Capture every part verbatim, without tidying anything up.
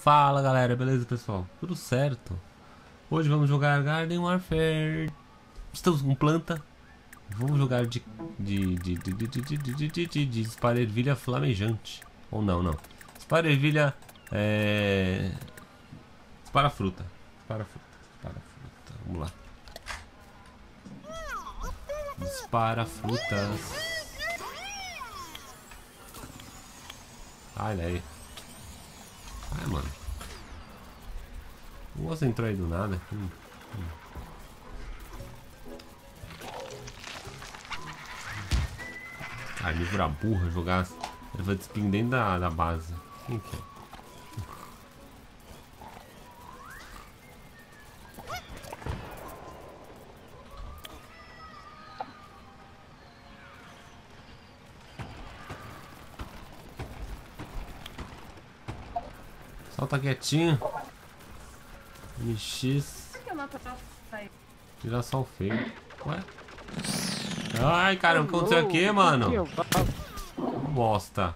Fala galera, beleza pessoal? Tudo certo? Hoje vamos jogar Garden Warfare. Estamos com planta. Vamos jogar de de de de de de de de de de de esparervilha flamejante. Ou não, não. Esparervilha é... Dispara fruta. Dispara fruta. Dispara fruta. Vamos lá. Dispara frutas. Olha aí. Ai, mano. O moço entrou aí do nada. Hum, hum. Ah, livra burra, jogar erva de espinho dentro da, da base. Quem que é? Solta quietinho. M X. Girassol feio. Ué? Ai, caramba, o que aconteceu aqui, mano? Bosta.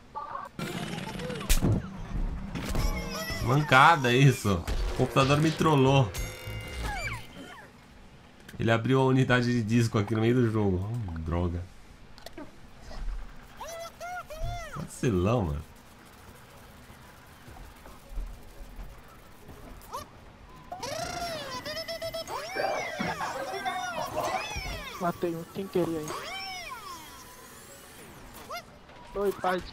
Mancada isso. O computador me trollou. Ele abriu a unidade de disco aqui no meio do jogo. Oh, droga. Vacilão, mano. Matei um, quem queria aí? Oi, pai.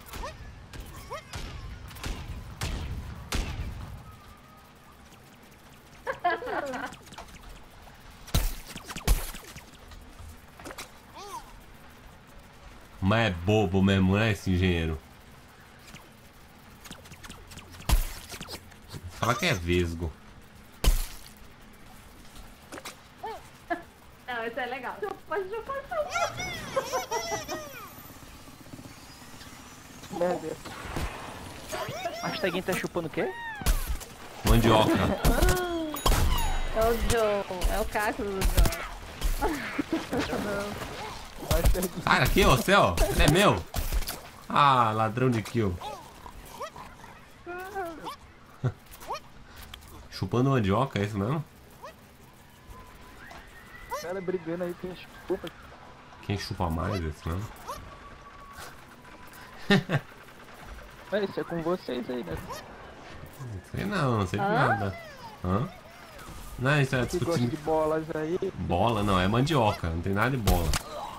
Mas é bobo mesmo, né, esse engenheiro? Fala que é vesgo. Não, isso é legal. Pode jogar. Meu Deus. Acho que alguém tá chupando o quê? Mandioca. É o Joe. É o cacto do Joe. Sai aqui, ô céu. Ele é meu. Ah, ladrão de kill. Chupando mandioca, é isso mesmo? Ela brigando aí, quem chupa. Quem chupa mais, é isso mesmo? É, isso é com vocês aí, né? Não sei não, não sei de Hã? nada. Hã? Não, isso é Que gosta discutindo. de bolas aí. Bola, não, é mandioca, não tem nada de bola.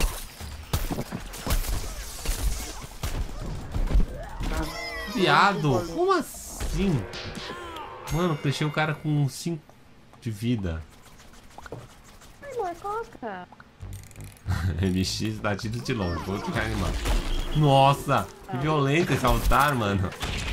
Viado, como assim? Mano, deixei o cara com cinco de vida. Ai, amor, coca. M X dá tiro de longe, vou ficar animado. Nossa, que violento esse altar, mano.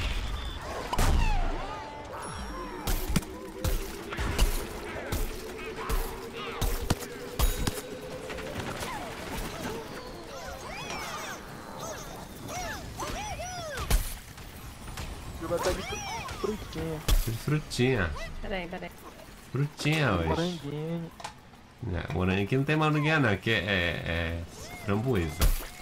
Eu vou até de frutinha. De frutinha. Peraí, peraí. Frutinha hoje. Moranguinho. É, morango aqui não tem moranguinha não, aqui é, é, é framboesa.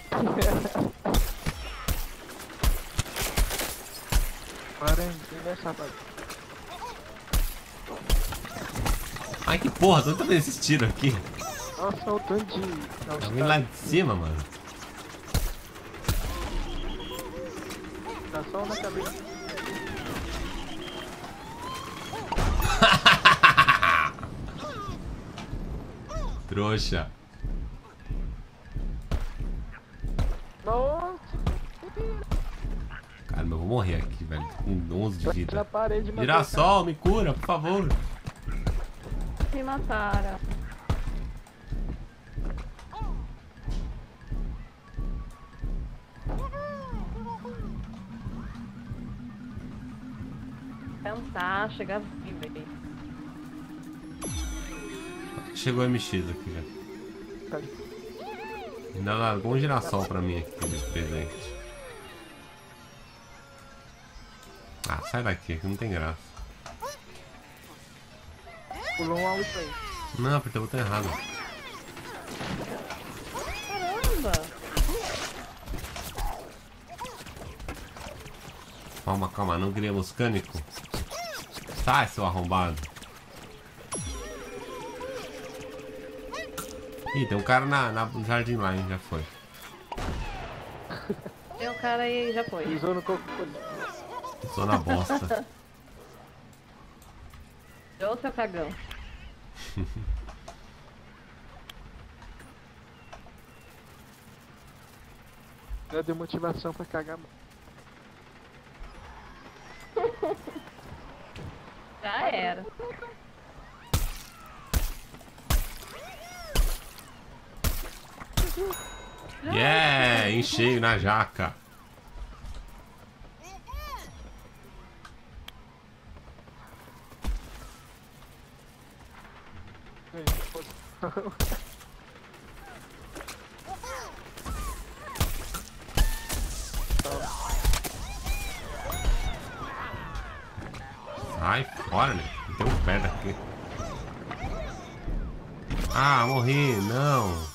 Moranguinho, safado. Ai que porra, tô vendo esses tiros aqui. Nossa, o tanto de... Vem lá de cima, mano. Tá só na cabeça. Trouxa. Nossa, Caramba, eu vou morrer aqui, velho. Tô com onze de na vida. parede, mas... Girassol, me cura, por favor. Me mataram. Tentar chegar vivo aí. Chegou M X aqui, velho. Ainda largou um girassol pra mim aqui de presente. Ah, sai daqui, que não tem graça. Pulou um alvo aí. Não, apertei o botão errado. Caramba! Calma, calma, não queria moscânico. Sai, seu arrombado. Ih, tem um cara na, na, no jardim lá, hein? Já foi. Tem um cara aí, já foi. Pisou no coco. Sou na bosta. Ô, seu cagão. Já deu motivação pra cagar. Já era. Yeah, em cheio na jaca. Sai fora, né? Tem um pé daqui. Ah, morri, não.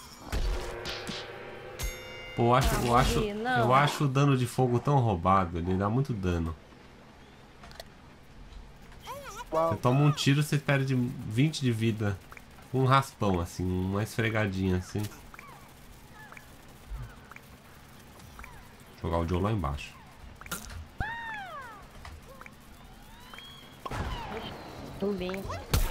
Pô, eu acho, eu acho, eu acho o dano de fogo tão roubado, ele dá muito dano. Você toma um tiro, você perde vinte de vida. Um raspão, assim, uma esfregadinha, assim. Vou jogar o Joe lá embaixo. Tumbinho.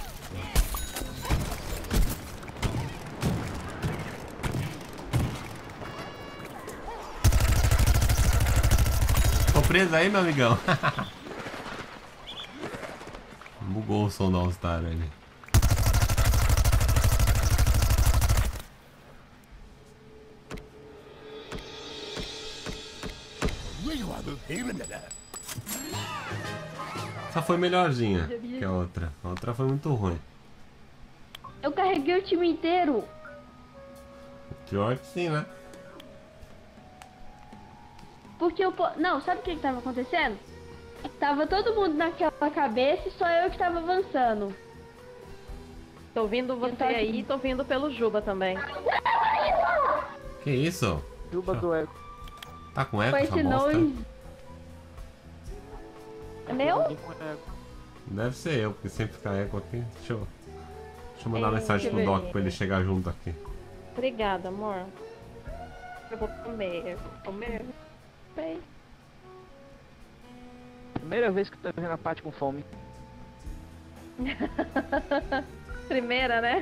Tô preso aí, meu amigão. Bugou o som do All-Star ali. Essa foi melhorzinha que a outra. A outra foi muito ruim. Eu carreguei o time inteiro. Pior que sim, né? Porque eu... po- Não, sabe o que que tava acontecendo? Tava todo mundo naquela cabeça e só eu que tava avançando. Tô ouvindo você Então, aí, tô ouvindo pelo Juba também. Que isso? Juba do eco. Tá com eco Foi essa esse bosta? noise. É meu? Alguém com eco. Deve ser eu, porque sempre fica eco aqui. Deixa eu, deixa eu mandar Ei, mensagem pro deixa eu Doc ver. pra ele chegar junto aqui. Obrigada, amor. Eu vou comer, eu vou comer. Bem. Primeira vez que eu tô vendo a Paty com fome. Primeira, né?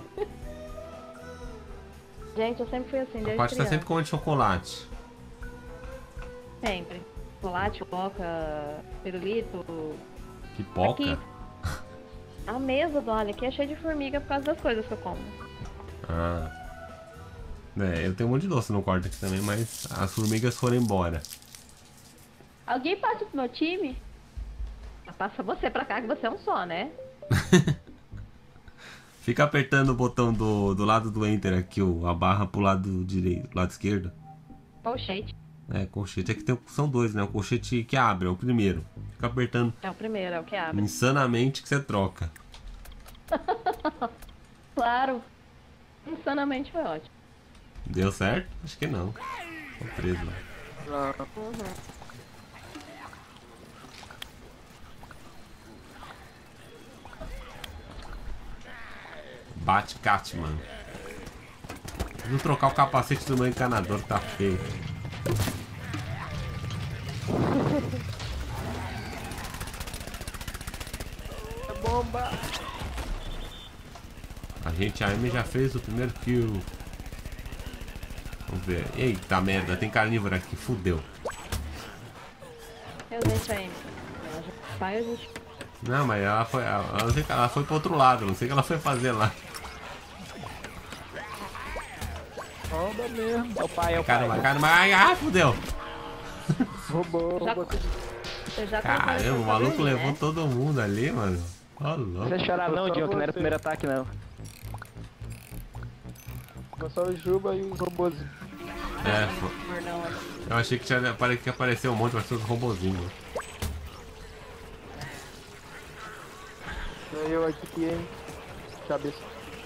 Gente, eu sempre fui assim, A desde Paty tá criança. sempre comendo chocolate. Sempre. Chocolate, coca, pirulito. Pipoca? Aqui. A mesa do olha aqui é cheia de formiga por causa das coisas que eu como. Ah. É, eu tenho um monte de doce no quarto aqui também, mas as formigas foram embora. Alguém passa pro meu time? Passa você pra cá que você é um só, né? Fica apertando o botão do, do lado do Enter aqui, o, a barra pro lado direito, lado esquerdo. Colchete. É, colchete. Aqui tem, são dois, né? O colchete que abre, é o primeiro. Fica apertando É o primeiro, é o que abre. insanamente que você troca. Claro. Insanamente foi ótimo. Deu certo? Acho que não. Tô preso lá. Não. Bate Catman. Preciso trocar o capacete do meu encanador que tá feio. É bomba. A gente, a Amy já fez o primeiro kill. Vamos ver. Eita merda, tem carnívoro aqui, fudeu. Eu deixo aí. Ela já vai, a gente. Não, mas ela foi. Ela, ela, ela foi pro outro lado, não sei o que ela foi fazer lá. Bomba mesmo. É o pai, é o pai. Caramba, caramba, ai, ai, fudeu. Roubou, Já- roubou tudo. Eu já Caramba, o maluco levou todo mundo ali, mano. Ó, Não louco. precisa chorar não, Só Diogo, que não era o você. primeiro ataque não. Foi só o Juba e os robôs. É, pô, Não, eu achei que tinha apare- que apareceu um monte, mas todos robozinhos. Eu aqui, hein? Cabeça.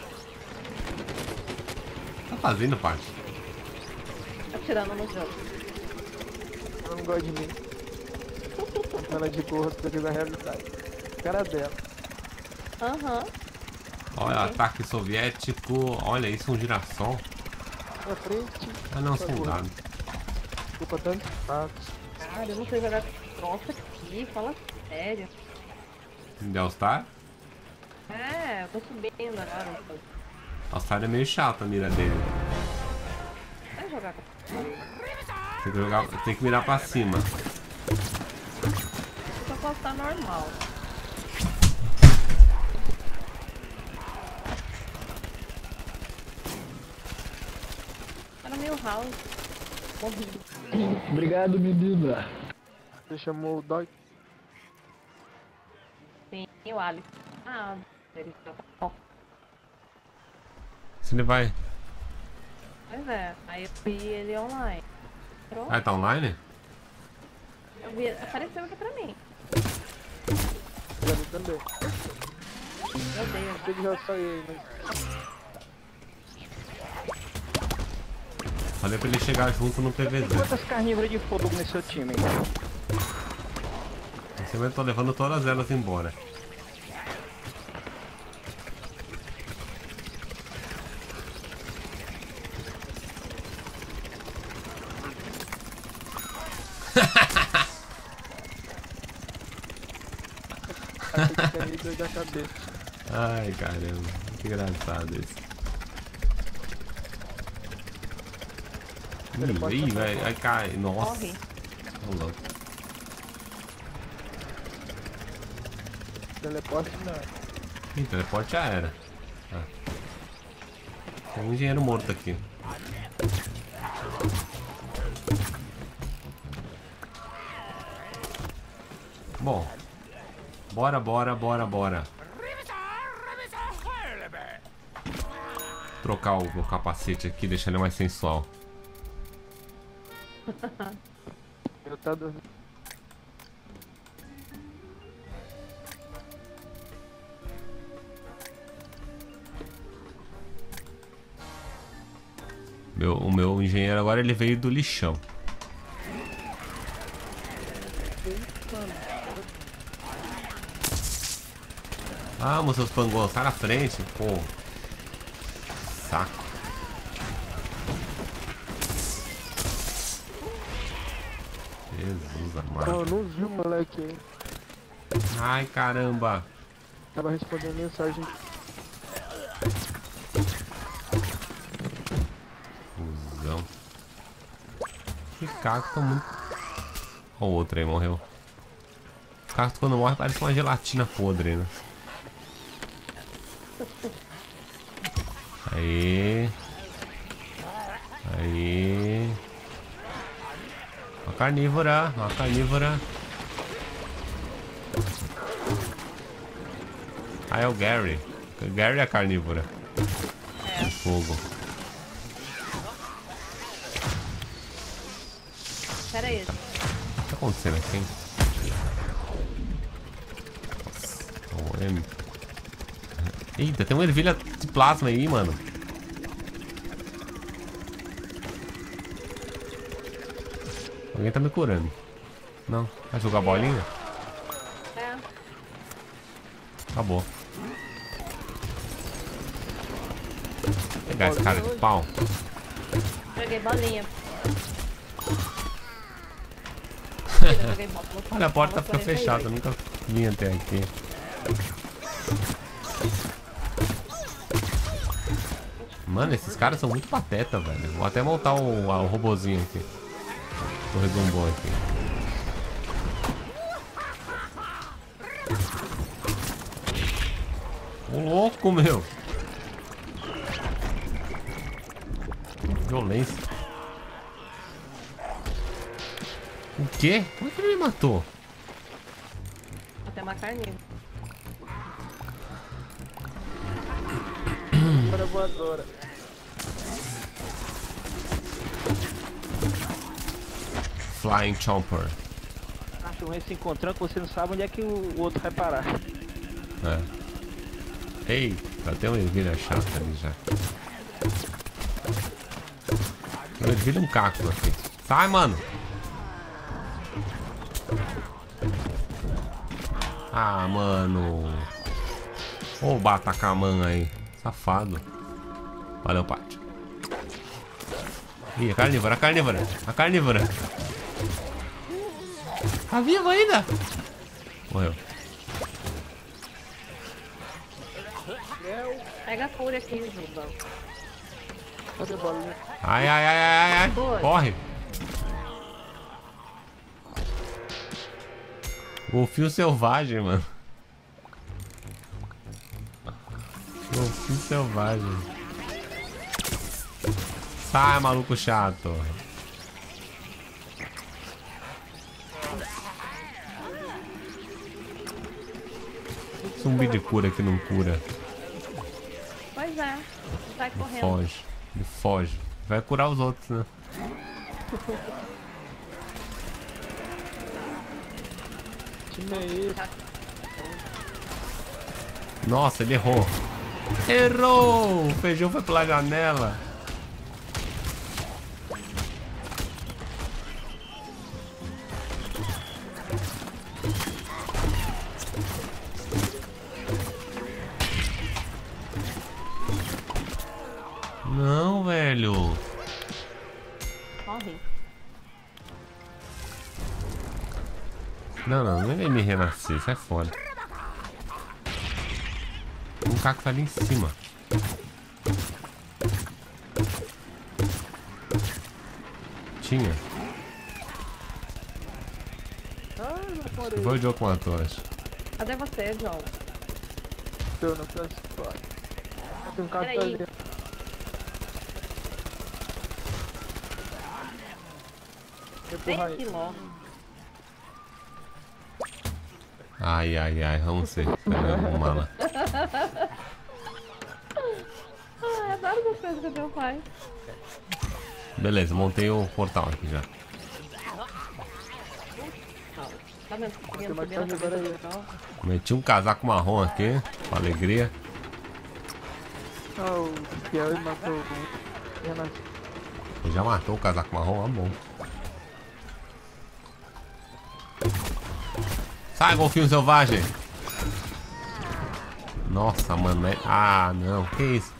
O que tá fazendo, Paty? atirando no jogo. Ela não gosta de mim. Ela é de gorra, porque da realidade. cara dela. Aham. Olha, ataque soviético. Olha, isso é um girassol. Na frente. Ah não, Por favor. soldado. Desculpa tanto status. Cara, eu não sei jogar troça aqui, fala sério. De All-Star? É, eu tô subindo agora. All-Star é meio chato a mira dele. Vai jogar com Tem que, jogar, tem que mirar pra cima. eu só posso estar normal. Era meio house. Morri. Obrigado, menina. Você chamou o Dog. Sim, e o Alex. Ah, ele tá bom. Se ele vai. Pois é, aí eu vi ele online. Entrou, Ah, tá online? eu vi, apareceu aqui pra mim. Pra mim também. Meu Deus. Achei que já saiu, mas. Falei pra ele chegar junto no P V Z. Quantas carnívoras de fogo nesse seu time? Assim eu tô levando todas elas embora. Achei que tinha ido da cabeça. Ai caramba, que engraçado isso. Ih, ih, vai, vai cair. Nossa. Corre. Tô louco. Teleporte não. Ih, teleporte já era. Ah. Tem um engenheiro morto aqui. Bom. Bora, bora, bora, bora. Trocar o meu capacete aqui, deixar ele mais sensual. Eu tá dormindo. Meu, o meu engenheiro agora ele veio do lixão. Vamos, seus pangões, sai na frente, pô. Saco. Jesus amado. Eu não vi o moleque aí. Ai, caramba. Tava respondendo mensagem. Fusão. Que cacto muito... Ó, o outro aí morreu. Os cactos quando morrem parecem uma gelatina podre, né? Aí. Aí. Uma carnívora, uma carnívora. Ah, é o Gary. O Gary é a carnívora. É. Fogo. Pera aí. O que tá acontecendo aqui? Nossa, o M. Eita, tem uma ervilha de plasma aí, mano. Alguém tá me curando. Não? Vai jogar bolinha? É. Acabou. Vou pegar esse cara de pau. Joguei bolinha. Joguei bola. Olha, a porta Tava fica quarenta e fechada, eu oito. nunca vim até aqui. Mano, esses caras são muito pateta, velho. Vou até montar o, o robozinho aqui. O resumbom aqui. Ô louco, meu! Violência. O quê? Como é que ele me matou? Até uma carninha. Agora voadora. Flying Chomper. Acho ruim se encontrando que você não sabe onde é que o, o outro vai parar. É. Ei, já tem uma ervilha chata ali já. Tem uma ervilha e um cacto aqui. Sai, mano! Ah, mano. Ô, o Batacamã aí. Safado. Valeu, Pátio. Ih, a carnívora, a carnívora. A carnívora. Tá vivo ainda? Morreu. Pega a cura aqui, Juba. Cadê a bolinha? Ai, ai, ai, ai, ai. Foi. Corre. Golfinho selvagem, mano. Golfinho selvagem. Sai, maluco chato. Zumbi de cura que não cura. Pois é. Sai correndo. Foge. Ele foge. Vai curar os outros, né? Time é esse? Nossa, ele errou. Errou! O feijão foi pela janela. Não, velho. Corre. Não, não, não vem me renascer, sai fora. Um caco tá ali em cima. Tinha. Ah, não parei. Foi o Joe com a tocha. Cadê você, João? Eu não posso fora. Tem um cara que tá Peraí. ali. Vem Empurra aqui aí. logo. Ai, ai, ai, vamos ser. Caramba, mala. Ah, eu adoro essas coisas que o teu faz. Beleza, montei o portal aqui já. Tá vendo? Tem mais carne agora aí. Meti um casaco marrom aqui, com alegria. Ah, o Piauí matou o Renato. Já matou o casaco marrom, ah, bom. Sai, golfinho selvagem! Nossa, mano, é... Ah, não, que isso?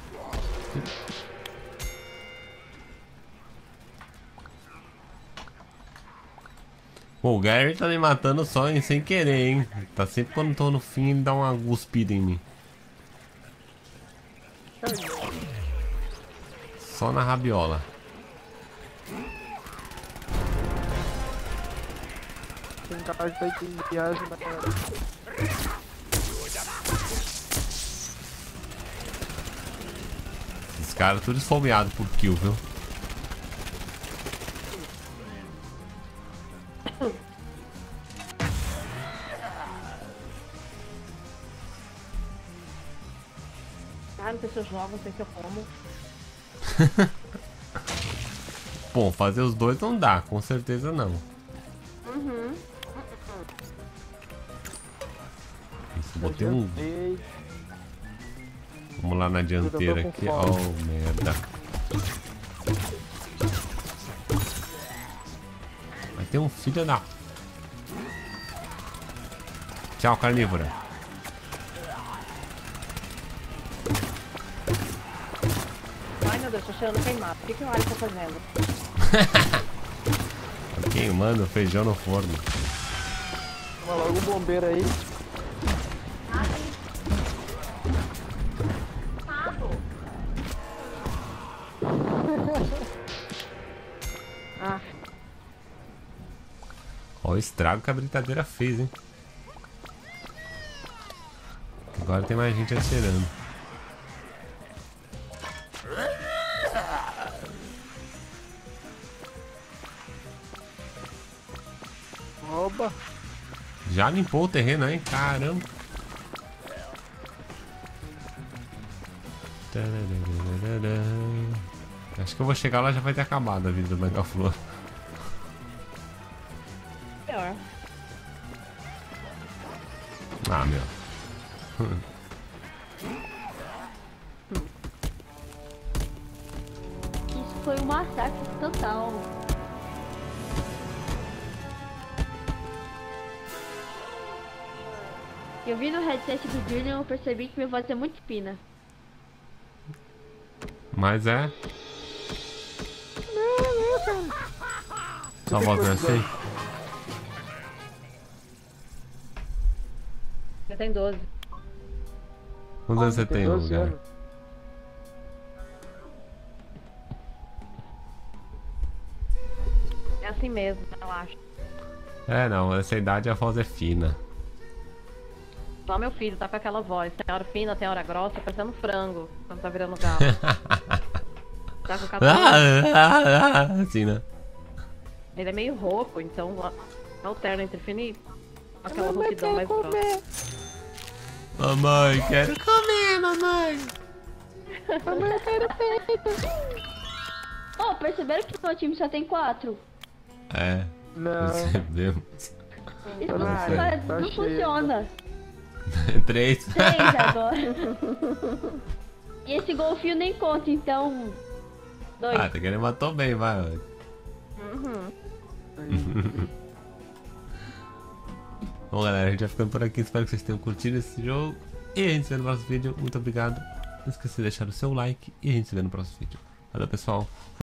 Pô, o Gary tá me matando só em, sem querer, hein? Tá sempre quando tô no fim ele dá uma cuspida em mim. Só na rabiola. Tem um cara que tá aqui em viagem, mas... Esses caras tudo esfomeados por kill, viu? Ah, não sei se eu jogo, não sei se eu como. Bom, fazer os dois não dá, com certeza não. Uhum. Isso, botei um... Ei, Vamos lá na dianteira aqui. Oh, merda. Vai ter um filho da... Tchau, carnívora. Ai, meu Deus, tô cheirando queimado. O que, que o Ari tá fazendo? Tô queimando feijão no forno. toma logo o bombeiro aí. Ah, Olha o estrago que a britadeira fez, hein? Agora tem mais gente atirando. Oba! Já limpou o terreno, hein? Caramba. Acho que eu vou chegar lá e já vai ter acabado a vida do Mega-Flor. pior. Ah, meu. Isso foi um massacre total. Eu vi no headset do Julian, eu percebi que minha voz é muito fina. Mas é. Sua voz não é assim? Eu tenho doze. Quantos anos você tem, doze lugar? anos. É assim mesmo, relaxa. É, não, essa idade a voz é fina. Só meu filho tá com aquela voz. Tem hora fina, tem hora grossa, parecendo frango quando tá virando galo. Tá com catorze. Assim, né? Ele é meio rouco, então alterna entre fino e aquela rouquidão mais grossa. Mamãe, quero comer, mamãe. Oh, perceberam que meu time só tem quatro? É, Não. percebemos. Isso Não não, sei. faz- Tá não cheio. funciona. Três. Três agora. E esse golfinho nem conta, então. Dois. Ah, tá querendo matou bem, vai. Uhum. Bom, galera, a gente vai ficando por aqui. Espero que vocês tenham curtido esse jogo. E a gente se vê no próximo vídeo. Muito obrigado. Não esqueça de deixar o seu like. E a gente se vê no próximo vídeo. Valeu, pessoal.